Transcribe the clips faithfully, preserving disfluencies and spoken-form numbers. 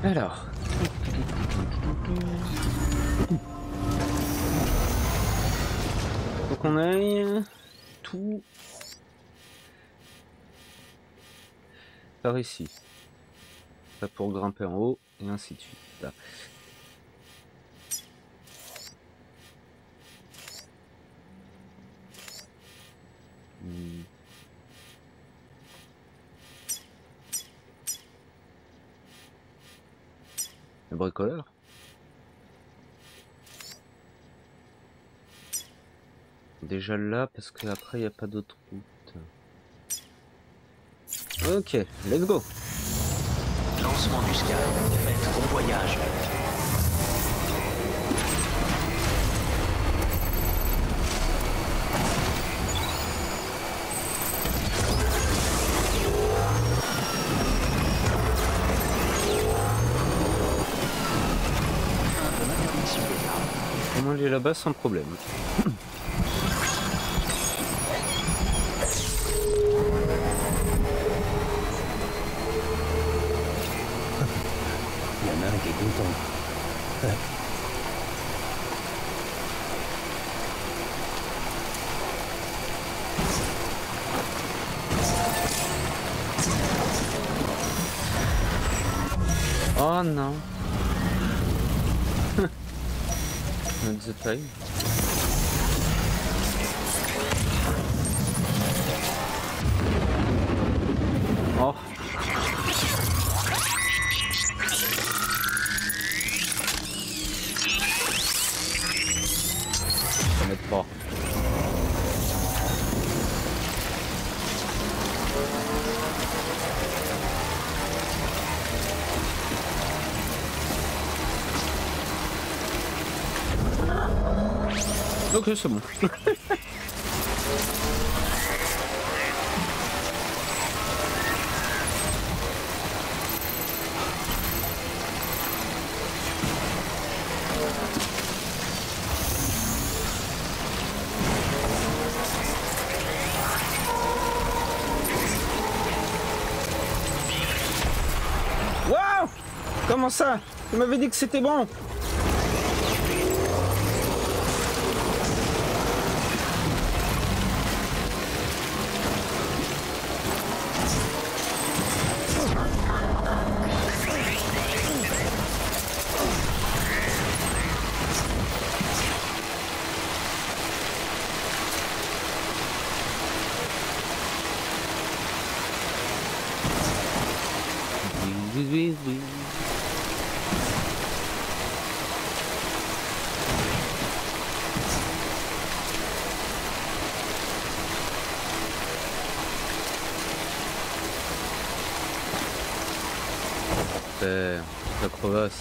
Alors. Faut qu'on aille tout par ici. Ça pour grimper en haut et ainsi de suite. Là. Hmm. Le bricoleur. Déjà là parce que après il n'y a pas d'autre route. Ok, let's go. Lancement du Sky. Faites bon voyage. Comment aller là-bas sans problème. Il y en a un qui est content. Oh non. Not the time. Oh. Ça m'aide pas. Ok, c'est bon. Waouh! Comment ça? Tu m'avais dit que c'était bon. Oui, oui, oui. C'est la crevasse.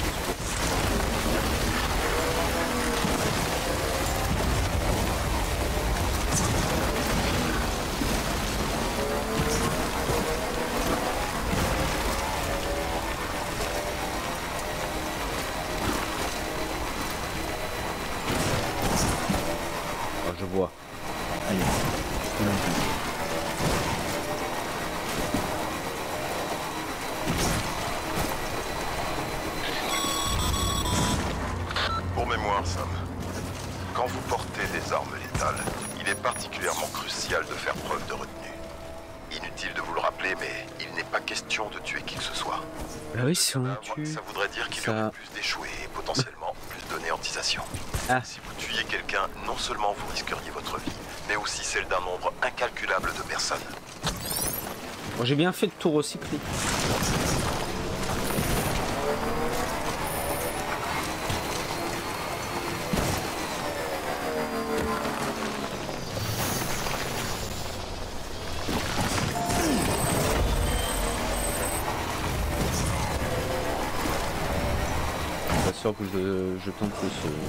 Oh, je vois. Allez, on en fait. Pour mémoire, Sam, quand vous portez des armes létales, il est particulièrement crucial de faire preuve de retenue. Inutile de vous le rappeler, mais il n'est pas question de tuer qui que ce soit. Ah oui, si on Euh, tue. ça voudrait dire qu'il y ça- aurait plus d'échoués et potentiellement plus de néantisation. Ah. Si vous tuiez quelqu'un, non seulement vous risqueriez votre vie, mais aussi celle d'un nombre incalculable de personnes. Bon, j'ai bien fait de tout recycler. Pas sûr que je, je tente le saut.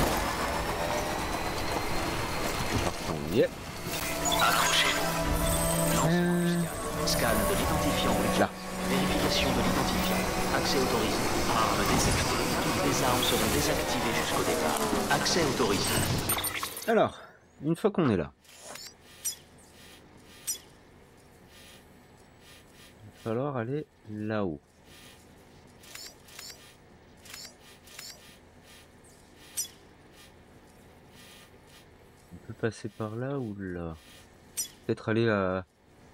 Yeah. Accrochez-vous. Scan de l'identifiant Witcher. Là. Vérification de l'identifiant. Accès autorisé. Armes détectées. Toutes les armes seront désactivées jusqu'au départ. Accès autorisé. Alors, une fois qu'on est là, il va falloir aller là-haut. On peut passer par là ou là. Peut-être aller à...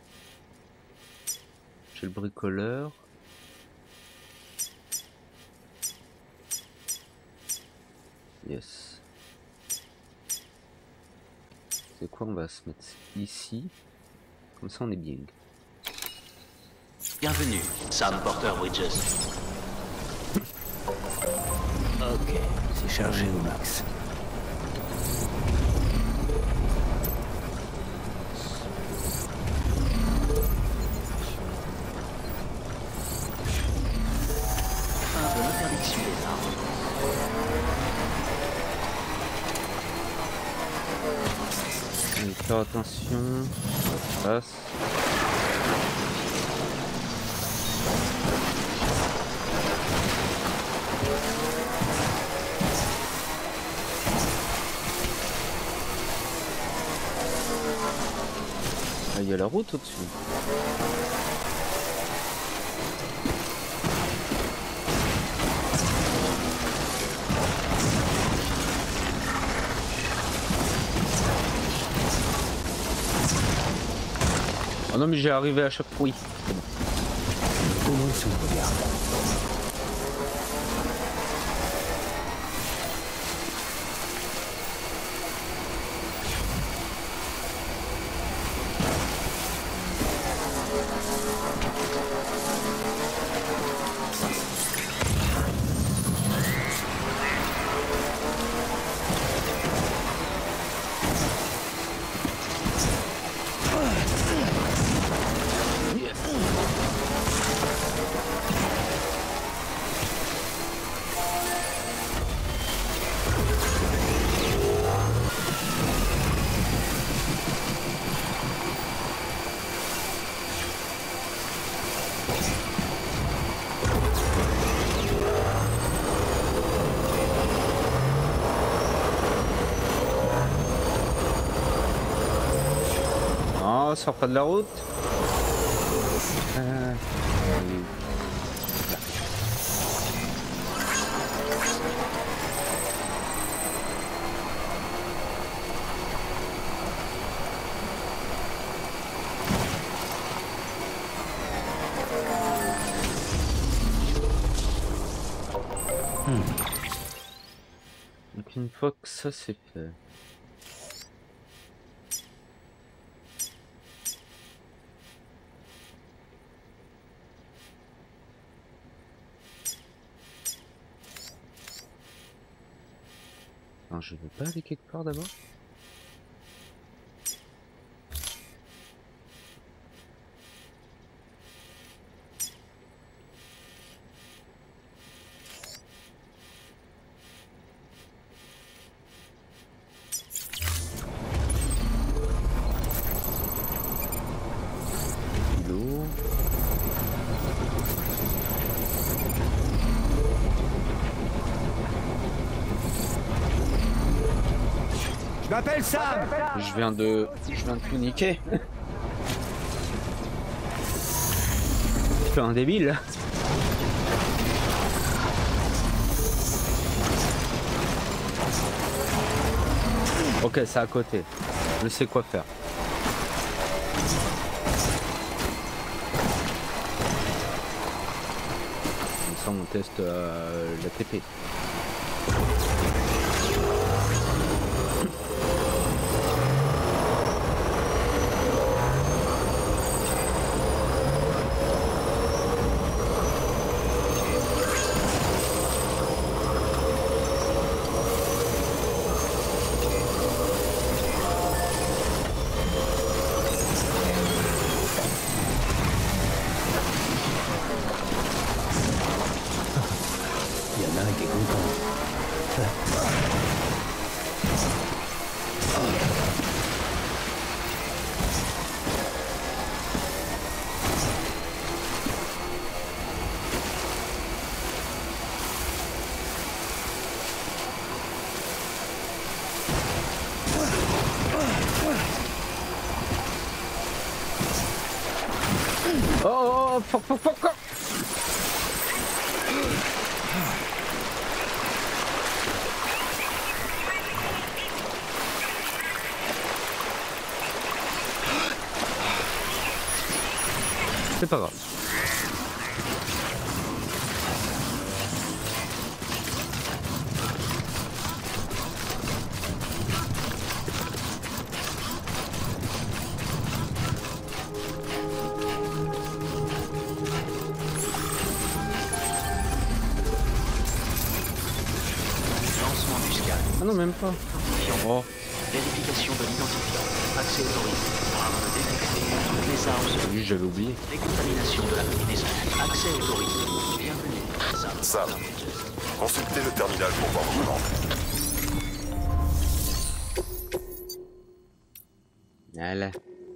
chez le bricoleur. Yes. C'est quoi, on va se mettre ici. Comme ça on est bien. Bienvenue, Sam Porter Bridges. Ok, c'est chargé au max. Fin de l'interdiction des armes. Allez, faire attention. Ça passe. Ah, il y a la route au-dessus. Oh non mais j'ai arrivé à chaque bruit. Comment ils sont, regarde. Oh, sort pas de la route. Euh... Hmm. Donc une fois que ça c'est fait. Enfin, je veux pas aller quelque part d'abord. L'eau. Je m'appelle Sam. Je viens de... Je viens de tout niquer. Je fais un débile. Ok, c'est à côté. Je sais quoi faire. Comme ça, on teste euh, la T P. Il y en a un qui est content. Oh, oh, oh, fuck, fuck, fuck, fuck. C'est pas grave. Ah non, même pas. Oh. Vérification de l'identifiant. Accès autorisé. Arme détectée. Toutes les armes seront... Oui, j'avais oublié. Décontamination de la combinaison. Accès autorisé. Bienvenue. Sam, consultez le terminal pour voir vos commandes. Voilà.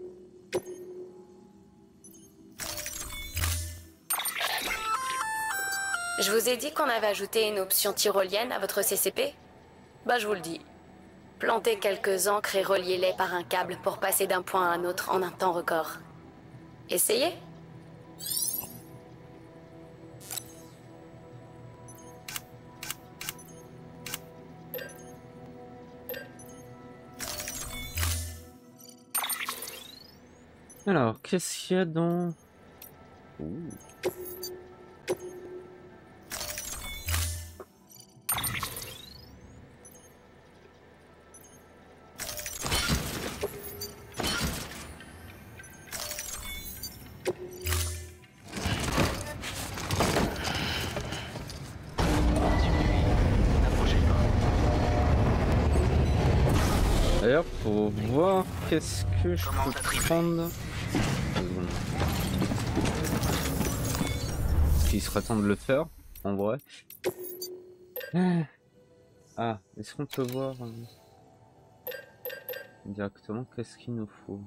Je vous ai dit qu'on avait ajouté une option tyrolienne à votre C C P? Bah je vous le dis. Plantez quelques ancres et reliez-les par un câble pour passer d'un point à un autre en un temps record. Essayez. Alors, qu'est-ce qu'il y a dans... Ouh. D'ailleurs, pour voir qu'est-ce que je peux prendre. Est-ce qu'il serait temps de le faire, en vrai? Ah, est-ce qu'on peut voir euh, directement qu'est-ce qu'il nous faut?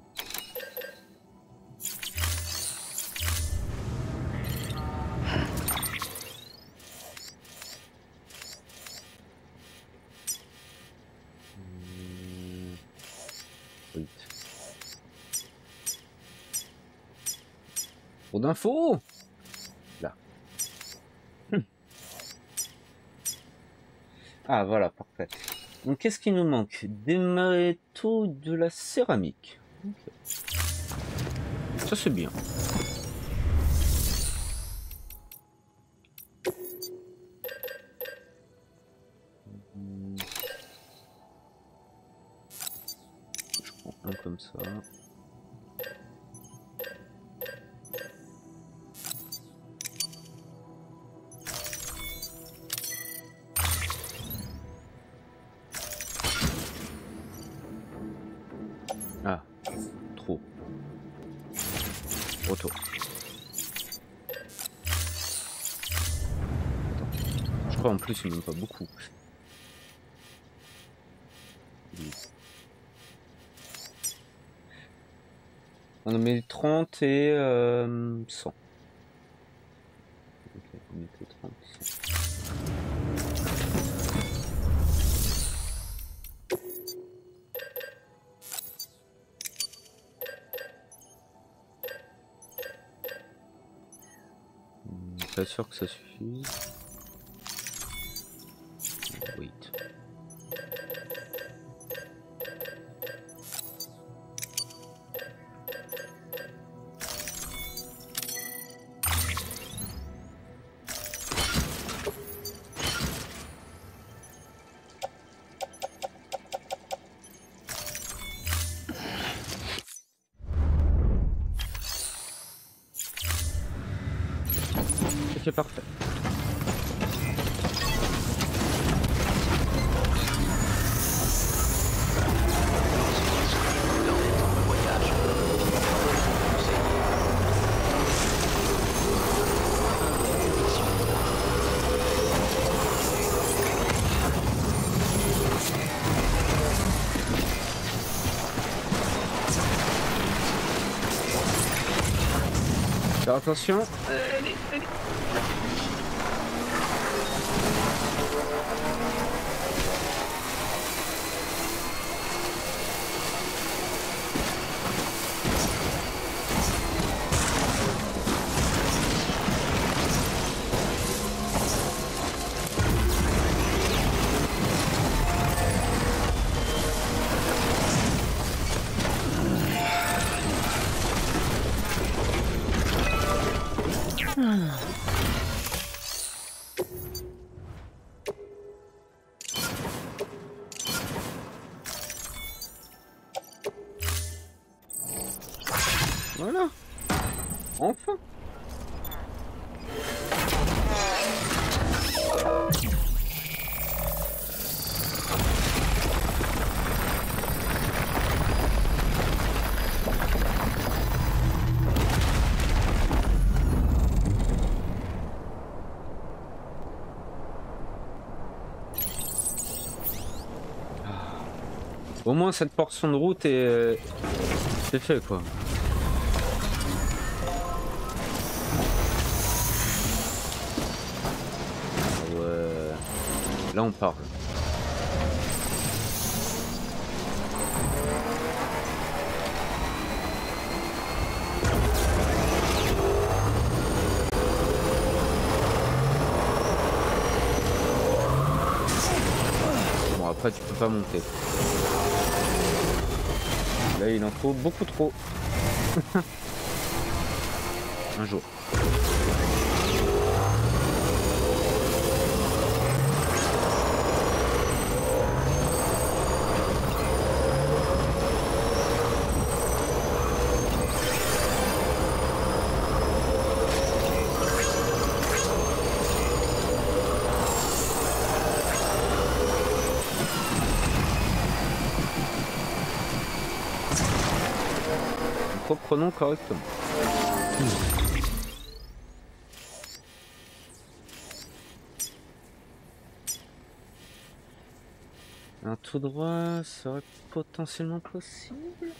Trop d'infos là. Hum. Ah voilà, parfait. Donc qu'est-ce qui nous manque? Des métaux, de la céramique. Okay. Ça c'est bien. Je prends un comme ça. Ah, trop. Retour. Je crois en plus il n'y en a pas beaucoup. On en met trente et euh, cent. Ok, on met que trente. Pas sûr que ça suffise. Wait. Ok, parfait. Alors, attention. Allez, allez. Voilà. Enfin. Au moins cette portion de route est, c'est fait quoi. Ouais. Là on parle. Bon après tu peux pas monter. Là il en faut beaucoup trop. Un jour. Reprenons correctement. Un tout droit serait potentiellement possible.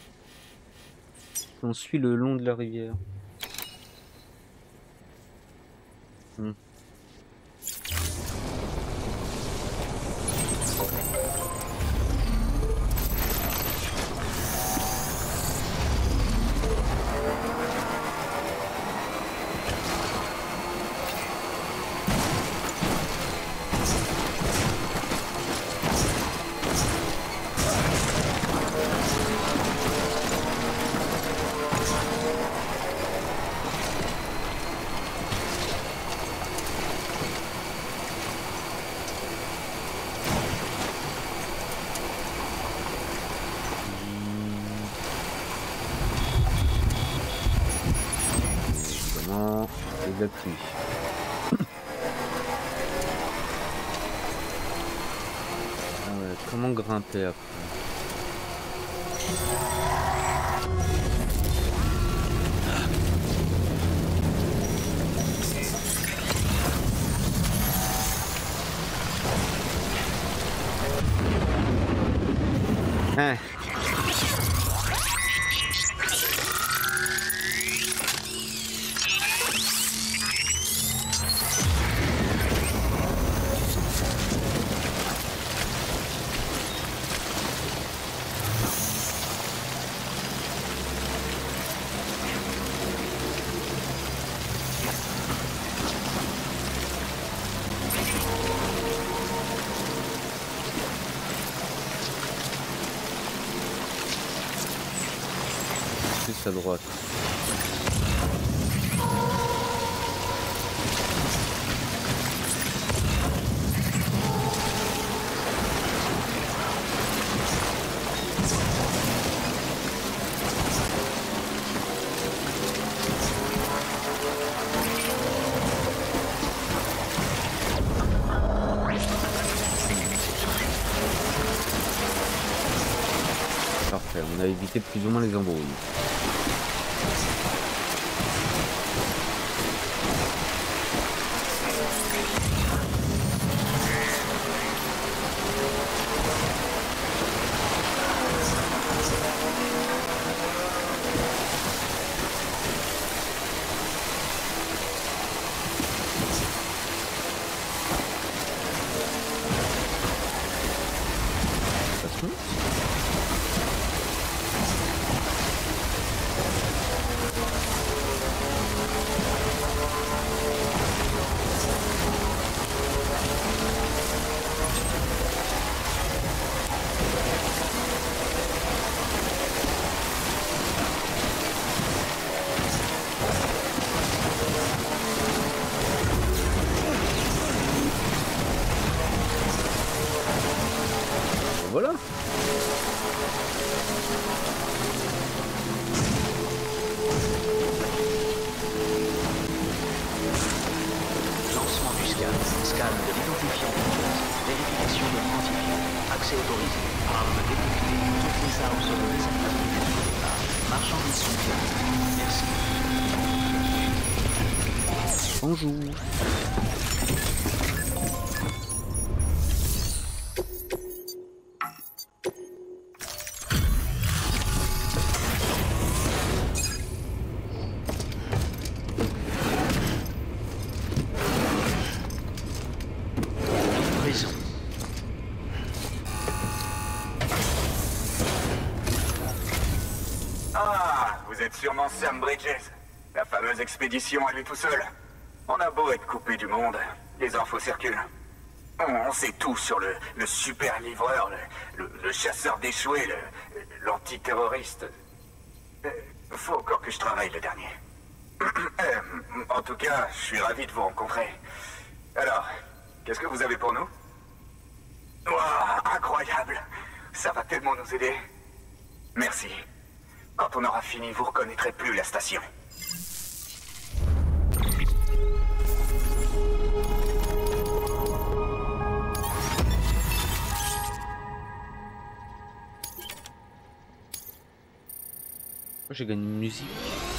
On suit le long de la rivière. Hmm. La pluie. Ah ouais, comment grimper après? Ah. À droite. Parfait, on a évité plus ou moins les embrouilles. armes seront désactivées jusqu'au départ. Marchandises sont claires. Merci. Bonjour. Sûrement Sam Bridges, la fameuse expédition à lui tout seul. On a beau être coupé du monde, les infos circulent. On, on sait tout sur le, le super livreur, le, le, le chasseur d'échoués, le- l'antiterroriste. Euh, Faut encore que je travaille le dernier. Euh, En tout cas, je suis ravi de vous rencontrer. Alors, qu'est-ce que vous avez pour nous? Ouah, incroyable! Ça va tellement nous aider. Merci. Quand on aura fini, vous reconnaîtrez plus la station. J'ai gagné une musique.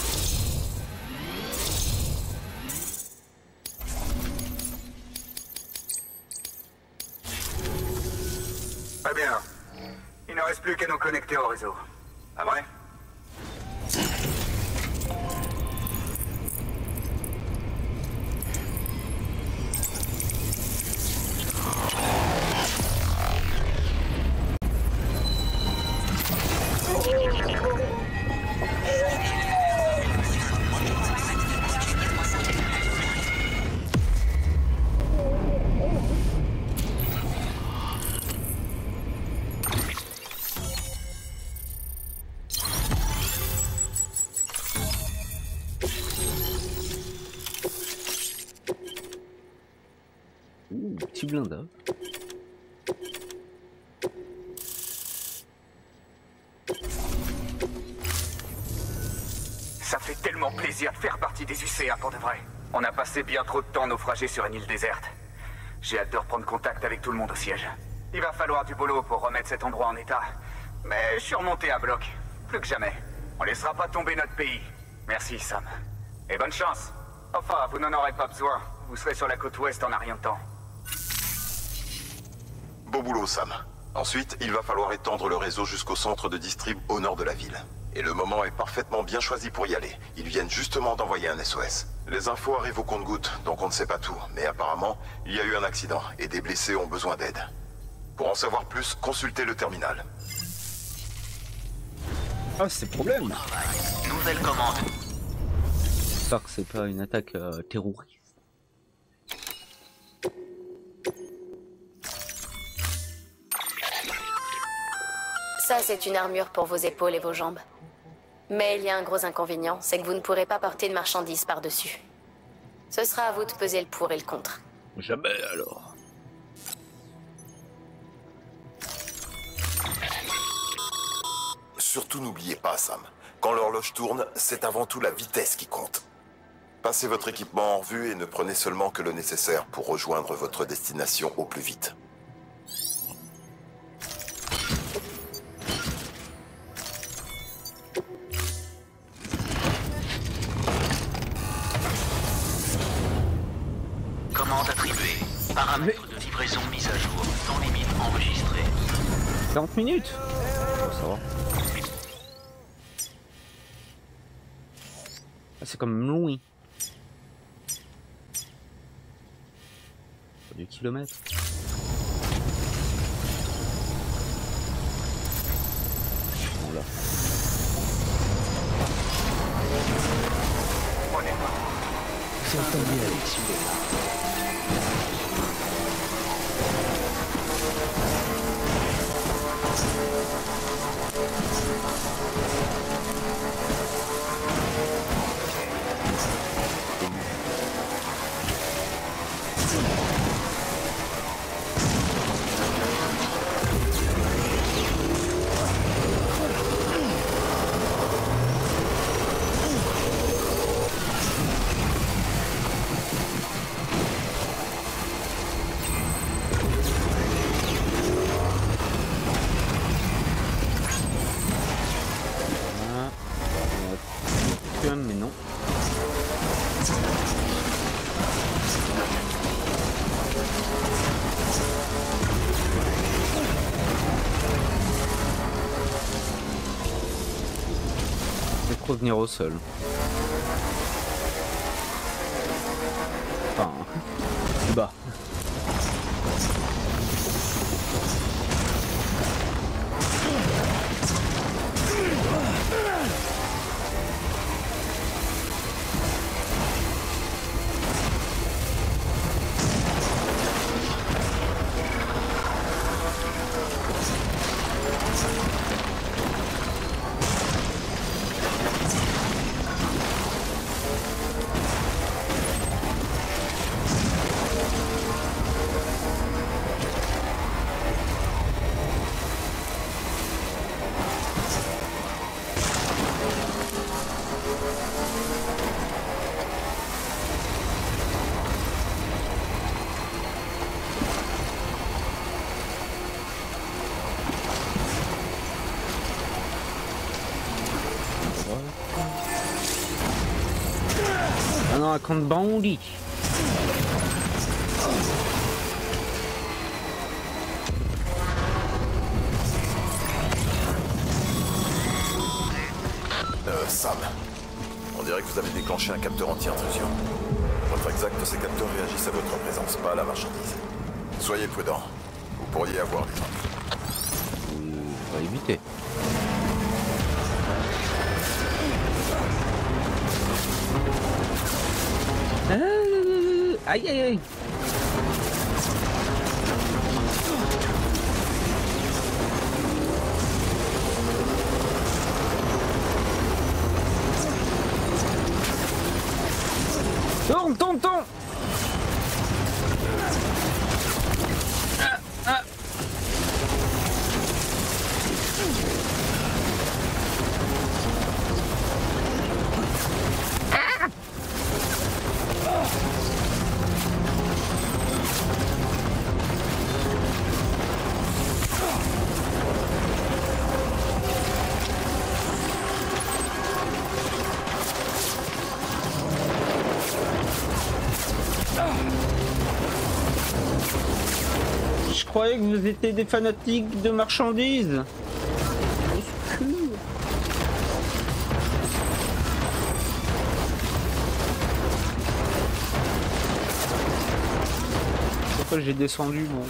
Très bien. Il ne reste plus qu'à nous connecter au réseau. Pas vrai? Ouh, petit blindage. Ça fait tellement plaisir de faire partie des U C A pour de vrai. On a passé bien trop de temps naufragés sur une île déserte. J'ai hâte de reprendre contact avec tout le monde au siège. Il va falloir du boulot pour remettre cet endroit en état. Mais je suis remonté à bloc. Plus que jamais. On laissera pas tomber notre pays. Merci, Sam. Et bonne chance. Enfin, vous n'en aurez pas besoin. Vous serez sur la côte ouest en un rien de temps. Beau boulot, Sam. Ensuite, il va falloir étendre le réseau jusqu'au centre de distrib au nord de la ville. Et le moment est parfaitement bien choisi pour y aller. Ils viennent justement d'envoyer un S O S. Les infos arrivent au compte-gouttes, donc on ne sait pas tout. Mais apparemment, il y a eu un accident et des blessés ont besoin d'aide. Pour en savoir plus, consultez le terminal. Ah, c'est problème. Nouvelle commande. J'espère que c'est pas une attaque euh, terroriste. Ça, c'est une armure pour vos épaules et vos jambes. Mais il y a un gros inconvénient, c'est que vous ne pourrez pas porter de marchandises par-dessus. Ce sera à vous de peser le pour et le contre. Jamais alors. Surtout n'oubliez pas, Sam. Quand l'horloge tourne, c'est avant tout la vitesse qui compte. Passez votre équipement en revue et ne prenez seulement que le nécessaire pour rejoindre votre destination au plus vite. Commande attribuée. Paramètres de livraison mis à jour. Temps limite enregistré. quarante minutes. Oh, ça va. Ah, c'est comme loin. Du kilomètre. Bon là. On est pas. même, mais non. Je vais revenir au sol. Enfin, plus bas. Ah non, un compte bandit. Euh, Sam, on dirait que vous avez déclenché un capteur anti-intrusion. Votre exact, ces capteurs réagissent à votre présence, pas à la marchandise. Soyez prudents, vous pourriez avoir des ennuis. On va éviter. Euh, aïe aïe aïe. Tourne, tourne, tourne. Ah, ah. Je croyais que vous étiez des fanatiques de marchandises. Pourquoi j'ai descendu moi?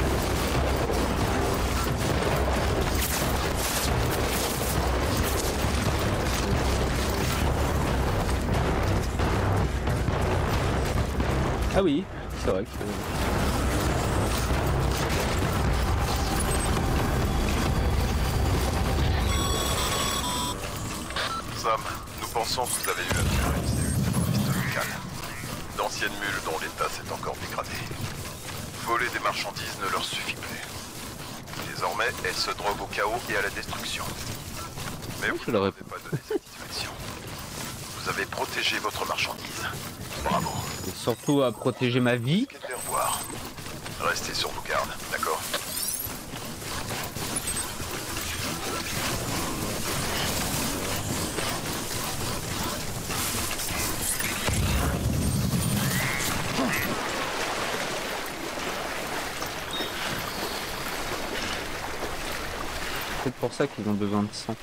Ah oui, c'est vrai que... Sam, nous pensons que vous avez eu affaire à une cellule terroriste locale. D'anciennes mules dont l'état s'est encore dégradé. Voler des marchandises ne leur suffit plus. Désormais, elles se droguent au chaos et à la destruction. Mais Oui, vous je ne l'aurais avez pas donné satisfaction. Vous avez protégé votre marchandise. Bravo. Et surtout à protéger ma vie. Qu'est-ce que revoir. Restez sur vos gardes, d'accord? C'est pour ça qu'ils ont besoin de sang.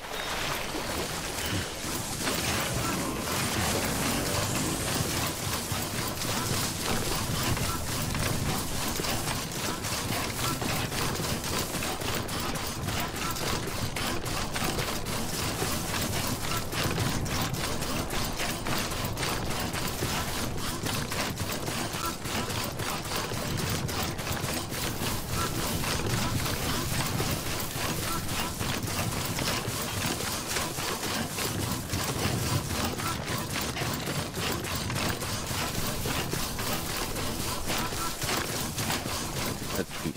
Pas de pluie.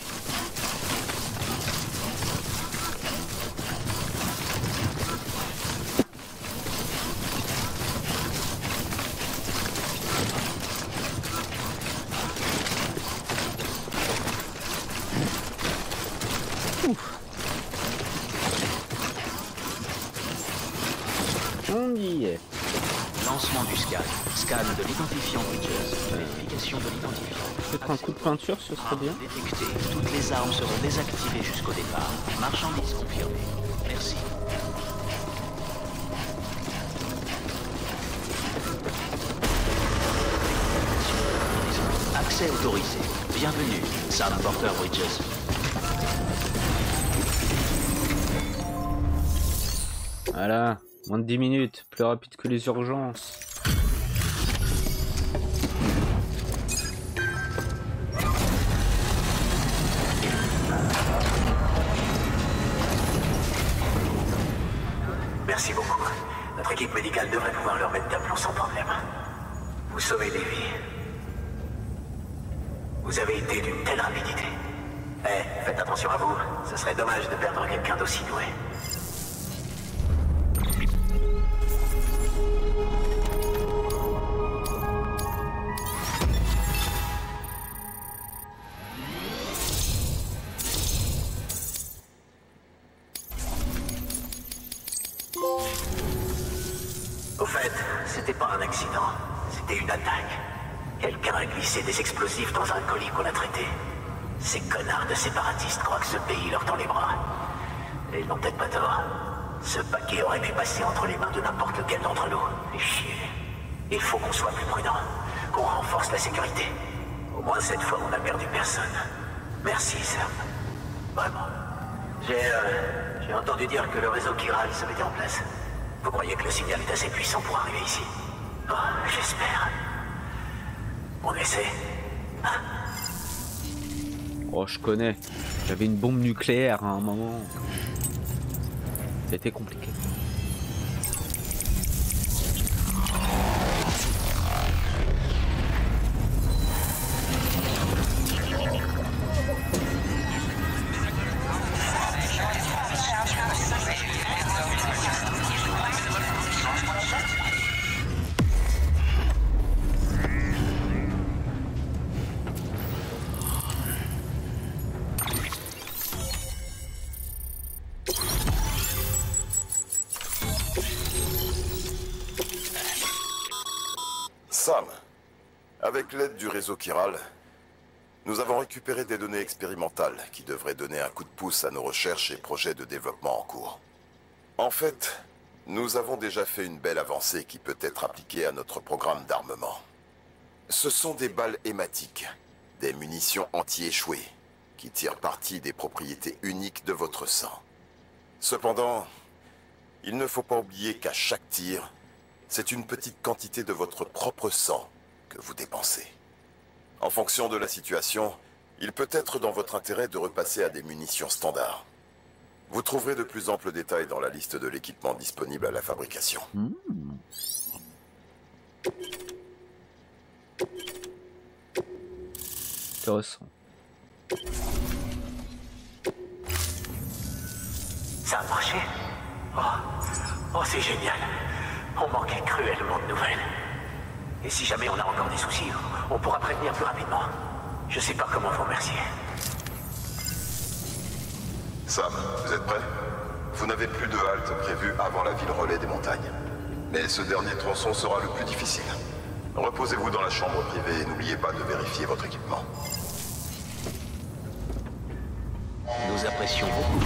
Ouf. On y est. Lancement du scan. Scan de l'identifiant Bridges. Vérification de l'identifiant. Peut-être un coup de peinture, ce serait bien. Détecté. Toutes les armes seront désactivées jusqu'au départ. Marchandise confirmée. Merci. Accès autorisé. Bienvenue, Sam Porter Bridges. Voilà, moins de dix minutes, plus rapide que les urgences. Merci beaucoup. Notre équipe médicale devrait pouvoir leur mettre d'aplomb sans problème. Vous sauvez des vies. Vous avez été d'une telle rapidité. Eh, faites attention à vous. Ce serait dommage de perdre quelqu'un d'aussi doué. Au fait, c'était pas un accident. C'était une attaque. Quelqu'un a glissé des explosifs dans un colis qu'on a traité. Ces connards de séparatistes croient que ce pays leur tend les bras. Et ils n'ont peut-être pas tort. Ce paquet aurait pu passer entre les mains de n'importe lequel d'entre nous. Et chier. Il faut qu'on soit plus prudent. Qu'on renforce la sécurité. Au moins cette fois, on n'a perdu personne. Merci, Sam. Vraiment. J'ai euh, j'ai entendu dire que le réseau chiral se mettait en place. Vous croyez que le signal est assez puissant pour arriver ici? Oh, j'espère. On essaie. Hein? Oh, je connais. J'avais une bombe nucléaire à un moment. C'était compliqué. Sam, avec l'aide du réseau chiral, nous avons récupéré des données expérimentales qui devraient donner un coup de pouce à nos recherches et projets de développement en cours. En fait, nous avons déjà fait une belle avancée qui peut être appliquée à notre programme d'armement. Ce sont des balles hématiques, des munitions anti-échouées, qui tirent parti des propriétés uniques de votre sang. Cependant, il ne faut pas oublier qu'à chaque tir, c'est une petite quantité de votre propre sang que vous dépensez. En fonction de la situation, il peut être dans votre intérêt de repasser à des munitions standards. Vous trouverez de plus amples détails dans la liste de l'équipement disponible à la fabrication. Mmh. Intéressant. Ça a marché? Oh, oh c'est génial. On manquait cruellement de nouvelles. Et si jamais on a encore des soucis, on pourra prévenir plus rapidement. Je sais pas comment vous remercier. Sam, vous êtes prêts? Vous n'avez plus de halte prévue avant la ville relais des montagnes. Mais ce dernier tronçon sera le plus difficile. Reposez-vous dans la chambre privée et n'oubliez pas de vérifier votre équipement. Nous apprécions beaucoup.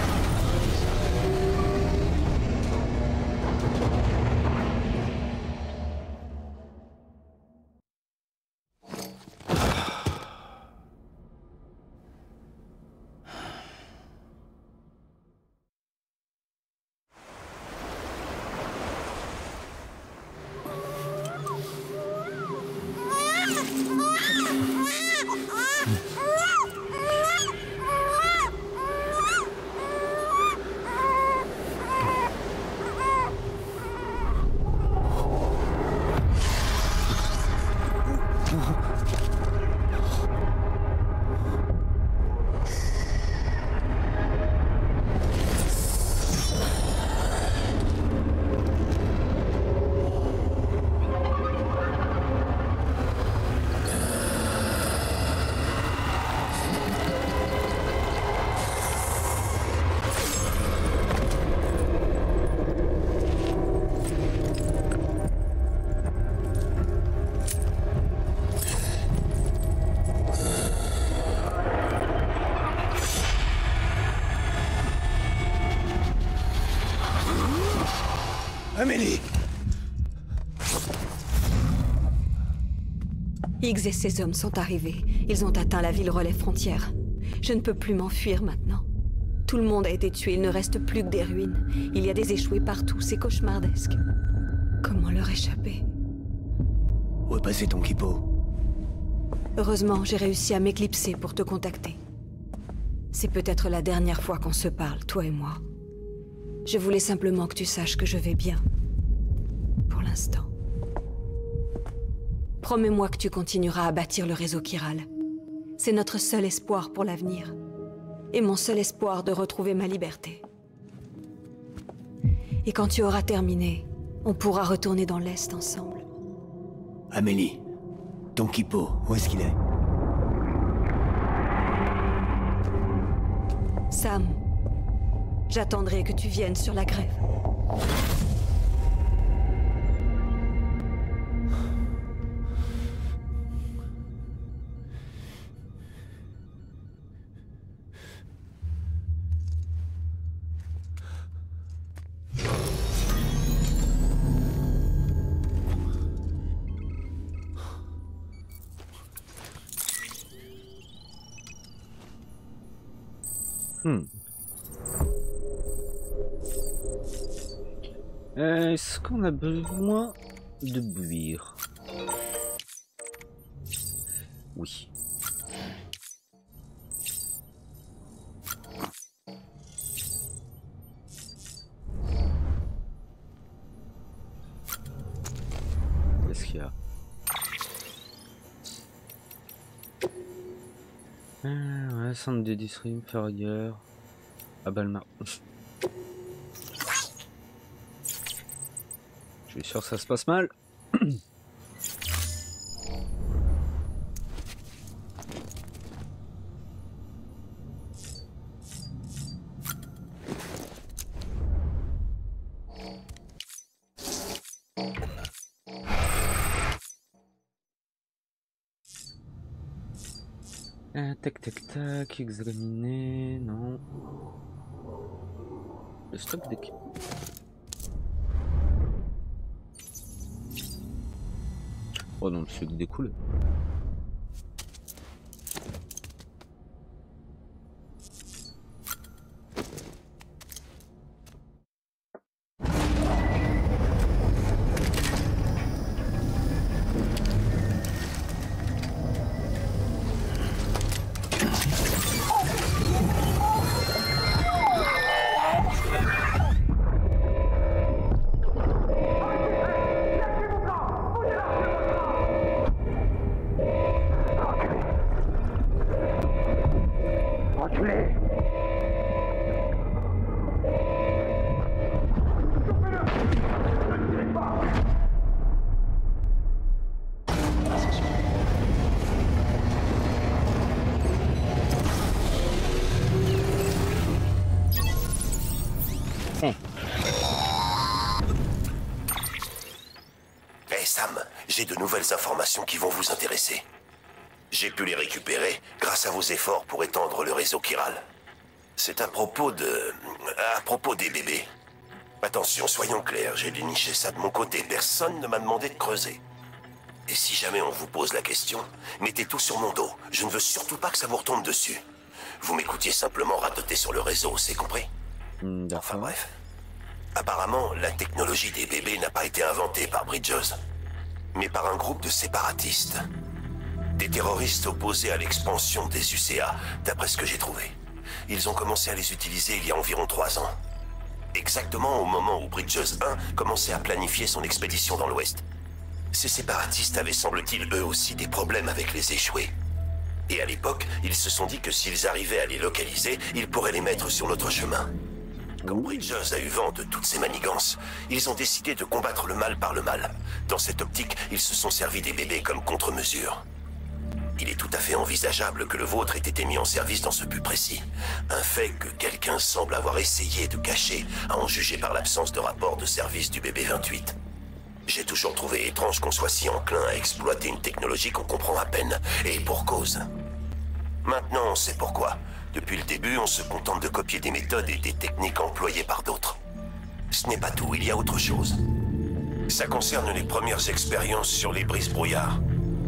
Higgs et ses hommes sont arrivés. Ils ont atteint la ville relais frontière. Je ne peux plus m'enfuir maintenant. Tout le monde a été tué, il ne reste plus que des ruines. Il y a des échoués partout, c'est cauchemardesque. Comment leur échapper? Où est passé ton kippo? Heureusement, j'ai réussi à m'éclipser pour te contacter. C'est peut-être la dernière fois qu'on se parle, toi et moi. Je voulais simplement que tu saches que je vais bien. Pour l'instant. Promets-moi que tu continueras à bâtir le réseau chiral. C'est notre seul espoir pour l'avenir. Et mon seul espoir de retrouver ma liberté. Et quand tu auras terminé, on pourra retourner dans l'Est ensemble. Amélie, ton kippo, où est-ce qu'il est? Sam, j'attendrai que tu viennes sur la grève. Hmm. Euh, Est-ce qu'on a besoin de bouillir? Oui. Qu'est-ce qu'il y a? Ah, ouais, centre de distribution inférieur à Balma. Je suis sûr que ça se passe mal. Euh, tac tac tac, examiner, non. Le stock d'équipement. Oh non, c'est découlé. J'ai de nouvelles informations qui vont vous intéresser. J'ai pu les récupérer grâce à vos efforts pour étendre le réseau chiral. C'est à propos de... à propos des bébés. Attention, soyons clairs, j'ai déniché ça de mon côté. Personne ne m'a demandé de creuser. Et si jamais on vous pose la question, mettez tout sur mon dos. Je ne veux surtout pas que ça vous retombe dessus. Vous m'écoutiez simplement radoter sur le réseau, c'est compris? Mmh, enfin bref. Apparemment, la technologie des bébés n'a pas été inventée par Bridges, mais par un groupe de séparatistes. Des terroristes opposés à l'expansion des U C A, d'après ce que j'ai trouvé. Ils ont commencé à les utiliser il y a environ trois ans. Exactement au moment où Bridges un commençait à planifier son expédition dans l'Ouest. Ces séparatistes avaient, semble-t-il, eux aussi des problèmes avec les échoués. Et à l'époque, ils se sont dit que s'ils arrivaient à les localiser, ils pourraient les mettre sur notre chemin. Quand Bridges a eu vent de toutes ces manigances, ils ont décidé de combattre le mal par le mal. Dans cette optique, ils se sont servis des bébés comme contre-mesure. Il est tout à fait envisageable que le vôtre ait été mis en service dans ce but précis. Un fait que quelqu'un semble avoir essayé de cacher, à en juger par l'absence de rapport de service du bébé vingt-huit. J'ai toujours trouvé étrange qu'on soit si enclin à exploiter une technologie qu'on comprend à peine, et pour cause. Maintenant, on sait pourquoi. Depuis le début, on se contente de copier des méthodes et des techniques employées par d'autres. Ce n'est pas tout, il y a autre chose. Ça concerne les premières expériences sur les brise-brouillards.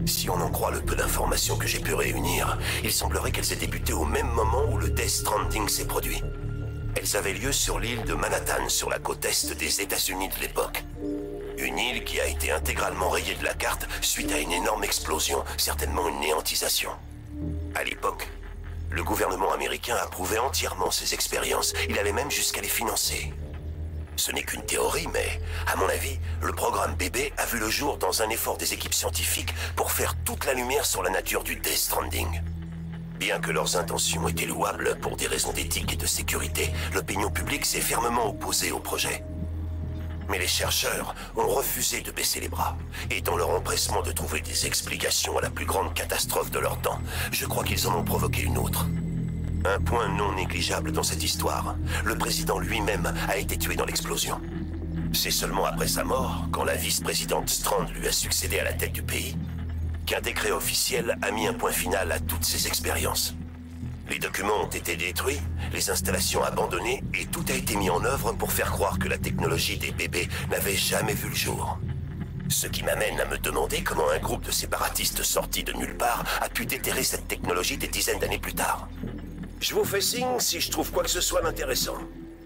Si on en croit le peu d'informations que j'ai pu réunir, il semblerait qu'elles aient débuté au même moment où le Death Stranding s'est produit. Elles avaient lieu sur l'île de Manhattan, sur la côte est des États-Unis de l'époque. Une île qui a été intégralement rayée de la carte suite à une énorme explosion, certainement une néantisation. À l'époque, le gouvernement américain approuvait entièrement ces expériences. Il allait même jusqu'à les financer. Ce n'est qu'une théorie, mais, à mon avis, le programme B B a vu le jour dans un effort des équipes scientifiques pour faire toute la lumière sur la nature du Death Stranding. Bien que leurs intentions étaient louables pour des raisons d'éthique et de sécurité, l'opinion publique s'est fermement opposée au projet. Mais les chercheurs ont refusé de baisser les bras. Et dans leur empressement de trouver des explications à la plus grande catastrophe de leur temps, je crois qu'ils en ont provoqué une autre. Un point non négligeable dans cette histoire, le président lui-même a été tué dans l'explosion. C'est seulement après sa mort, quand la vice-présidente Strand lui a succédé à la tête du pays, qu'un décret officiel a mis un point final à toutes ces expériences. Les documents ont été détruits, les installations abandonnées et tout a été mis en œuvre pour faire croire que la technologie des bébés n'avait jamais vu le jour. Ce qui m'amène à me demander comment un groupe de séparatistes sortis de nulle part a pu déterrer cette technologie des dizaines d'années plus tard. Je vous fais signe si je trouve quoi que ce soit d'intéressant.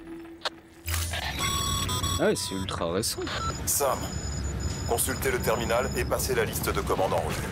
Ah ouais, c'est ultra récent. Sam, consultez le terminal et passez la liste de commandes en revue.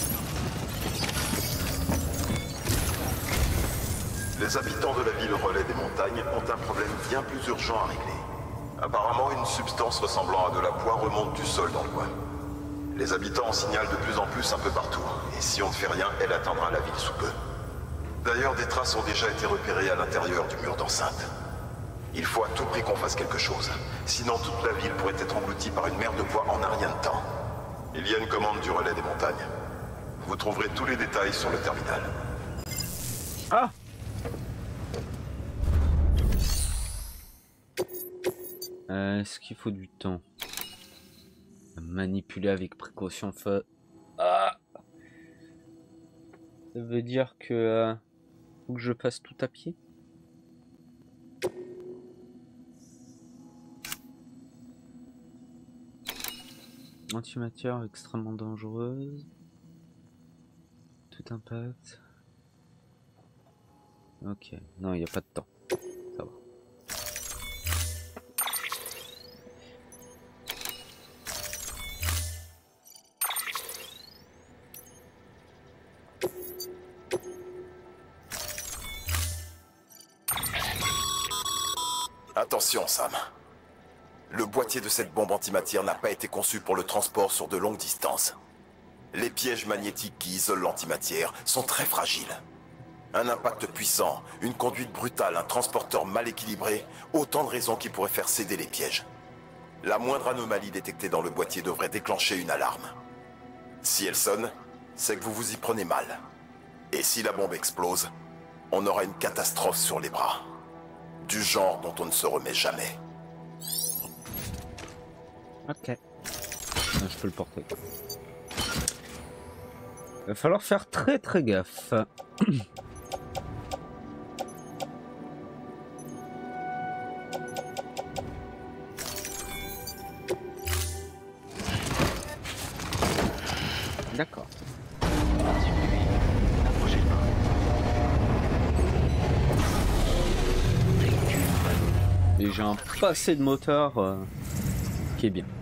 Les habitants de la ville Relais des Montagnes ont un problème bien plus urgent à régler. Apparemment, une substance ressemblant à de la poix remonte du sol dans le coin. Les habitants en signalent de plus en plus un peu partout, et si on ne fait rien, elle atteindra la ville sous peu. D'ailleurs, des traces ont déjà été repérées à l'intérieur du mur d'enceinte. Il faut à tout prix qu'on fasse quelque chose, sinon toute la ville pourrait être engloutie par une mer de poix en un rien de temps. Il y a une commande du Relais des Montagnes. Vous trouverez tous les détails sur le terminal. Ah! Euh, Est-ce qu'il faut du temps? Manipuler avec précaution. Fa... Ah, ça veut dire que euh, faut que je passe tout à pied. Antimatière extrêmement dangereuse. Tout impact. Ok, non, il n'y a pas de temps. Ça va. Attention, Sam. Le boîtier de cette bombe antimatière n'a pas été conçu pour le transport sur de longues distances. Les pièges magnétiques qui isolent l'antimatière sont très fragiles. Un impact puissant, une conduite brutale, un transporteur mal équilibré, autant de raisons qui pourraient faire céder les pièges. La moindre anomalie détectée dans le boîtier devrait déclencher une alarme. Si elle sonne, c'est que vous vous y prenez mal. Et si la bombe explose, on aura une catastrophe sur les bras. Du genre dont on ne se remet jamais. Ok. Je peux le porter. Il va falloir faire très très gaffe. D'accord. Et j'ai un passé de moteur euh, qui est bien.